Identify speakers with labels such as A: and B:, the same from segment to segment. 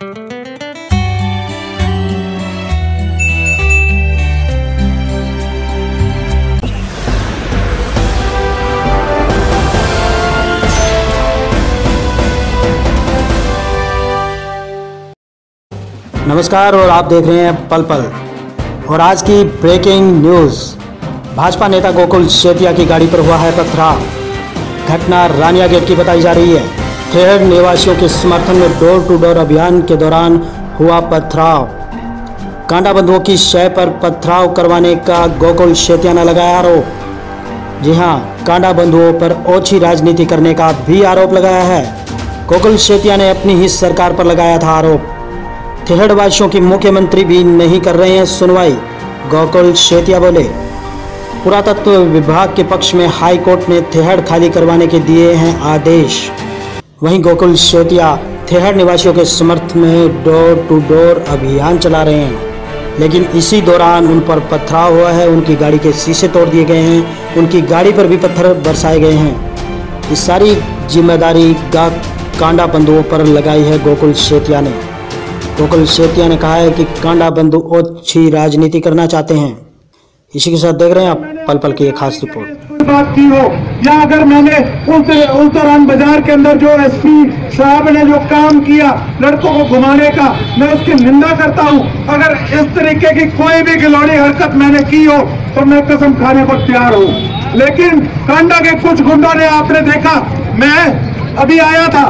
A: नमस्कार और आप देख रहे हैं पल पल। और आज की ब्रेकिंग न्यूज़, भाजपा नेता गोकुल शेतिया की गाड़ी पर हुआ है पथराव। घटना रानिया गेट की बताई जा रही है। थेहड़ निवासियों के समर्थन में डोर टू डोर अभियान के दौरान हुआ पथराव। कांडा बंधुओं की शय पर पथराव करवाने का गोकुल शेतिया ने लगाया आरोप। जी हां, कांडा बंधुओं पर ओछी राजनीति करने का भी आरोप लगाया है। गोकुल शेतिया ने अपनी ही सरकार पर लगाया था आरोप। थेहड़ वासियों की मुख्यमंत्री भी नहीं कर रहे हैं सुनवाई, गोकुल शेतिया बोले। पुरातत्व विभाग के पक्ष में हाई कोर्ट ने थेहड़ खाली करवाने के दिए हैं आदेश। वहीं गोकुल शेतिया थेहड़ निवासियों के समर्थन में डोर टू डोर अभियान चला रहे हैं, लेकिन इसी दौरान उन पर पथराव हुआ है। उनकी गाड़ी के शीशे तोड़ दिए गए हैं, उनकी गाड़ी पर भी पत्थर बरसाए गए हैं। इस सारी जिम्मेदारी कांडा बंधुओं पर लगाई है गोकुल शेतिया ने। गोकुल शेतिया ने कहा है कि कांडा बंधु ओछी राजनीति करना चाहते हैं। इसी के साथ देख रहे हैं आप पल पल की एक खास रिपोर्ट।
B: बात की हो या अगर मैंने उस दौरान बाजार के अंदर जो एसपी साहब ने जो काम किया लड़कों को घुमाने का, मैं उसकी निंदा करता हूं। अगर इस तरीके की कोई भी गिलौड़ी हरकत मैंने की हो तो मैं कसम खाने को तैयार हूं। लेकिन कांडा के कुछ गुंडों ने, आपने देखा, मैं अभी आया था,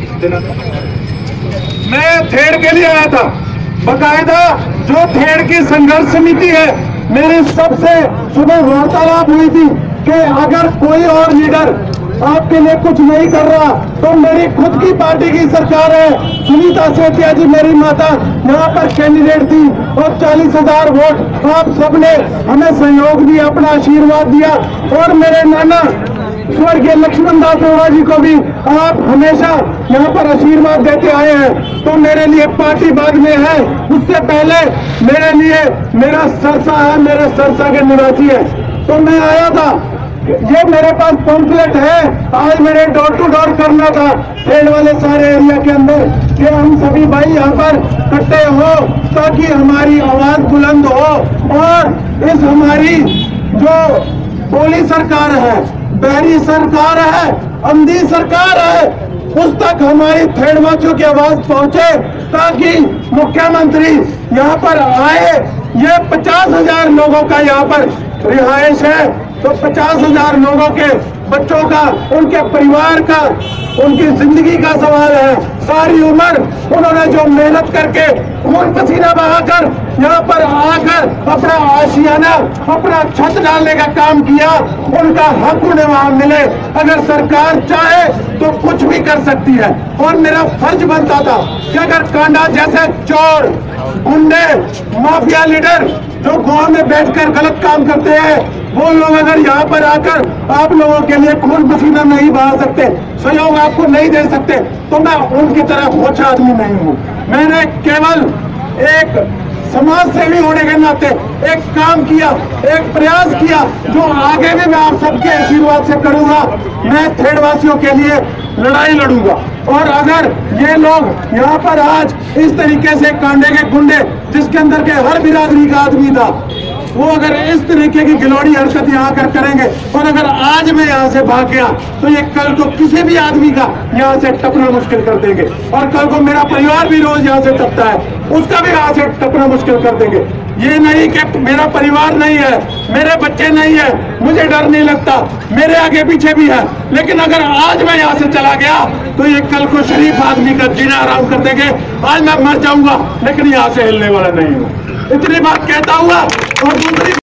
B: मैं थेड़ के लिए आया था। बकायदा जो थेड़ की संघर्ष समिति है, मेरी सबसे सुबह वार्तालाप हुई थी कि अगर कोई और लीडर आपके लिए कुछ नहीं कर रहा तो मेरी खुद की पार्टी की सरकार है। सुनीता सेठिया जी मेरी माता यहाँ पर कैंडिडेट थी और 40,000 वोट आप सबने हमें सहयोग दिया, अपना आशीर्वाद दिया। और मेरे नाना स्वर्गीय लक्ष्मण दास ओरा जी को भी आप हमेशा यहाँ पर आशीर्वाद देते आए हैं। तो मेरे लिए पार्टी बाद में है, उससे पहले मेरे लिए मेरा सरसा है, मेरे सरसा के निवासी है। तो मैं आया था, ये मेरे पास पम्फलेट है। आज मैंने डोर टू डोर करना था थेड़ वाले सारे एरिया के अंदर कि हम सभी भाई यहाँ पर इकट्ठे हो ताकि हमारी आवाज बुलंद हो। और इस हमारी जो बोली सरकार है, बहरी सरकार है, अंधी सरकार है, उस तक हमारी थेड़वासियों की आवाज पहुंचे ताकि मुख्यमंत्री यहाँ पर आए। ये 50,000 लोगों का यहाँ पर रिहाइश है, तो 50,000 लोगों के बच्चों का, उनके परिवार का, उनकी जिंदगी का सवाल है। सारी उम्र उन्होंने जो मेहनत करके खून पसीना बहाकर यहाँ पर आकर अपना आशियाना, अपना छत डालने का काम किया, उनका हक उन्हें वहां मिले। अगर सरकार चाहे तो कुछ भी कर सकती है। और मेरा फर्ज बनता था कि अगर कांडा जैसे चोर, गुंडे, माफिया लीडर जो गांव में बैठकर गलत काम करते हैं, वो लोग अगर यहाँ पर आकर आप लोगों के लिए खून पसीना नहीं बहा सकते, सहयोग आपको नहीं दे सकते, तो मैं उनकी तरह होश आदमी नहीं हूँ। मैंने केवल एक समाज सेवी होने के नाते एक काम किया, एक प्रयास किया, जो आगे भी मैं आप सबके आशीर्वाद से करूंगा। मैं थेड़वासियों के लिए लड़ाई लड़ूंगा। और अगर ये लोग यहाँ पर आज इस तरीके से कांडे के गुंडे, जिसके अंदर के हर बिरादरी का आदमी था, वो अगर इस तरीके की गिलौड़ी हरकत यहाँ कर करेंगे और अगर आज मैं यहाँ से भाग गया तो ये कल को किसी भी आदमी का यहाँ से टपना मुश्किल कर देंगे। और कल को मेरा परिवार भी रोज यहाँ से टपता है, उसका भी यहाँ से टपना मुश्किल कर देंगे। ये नहीं कि मेरा परिवार नहीं है, मेरे बच्चे नहीं है, मुझे डर नहीं लगता, मेरे आगे पीछे भी है, लेकिन अगर आज मैं यहाँ से चला गया तो ये कल को शरीफ आदमी का जीना आराम कर देंगे। आज मैं मर जाऊंगा लेकिन यहाँ से हिलने वाला नहीं हूँ। इतनी बात कहता हुआ और दूसरी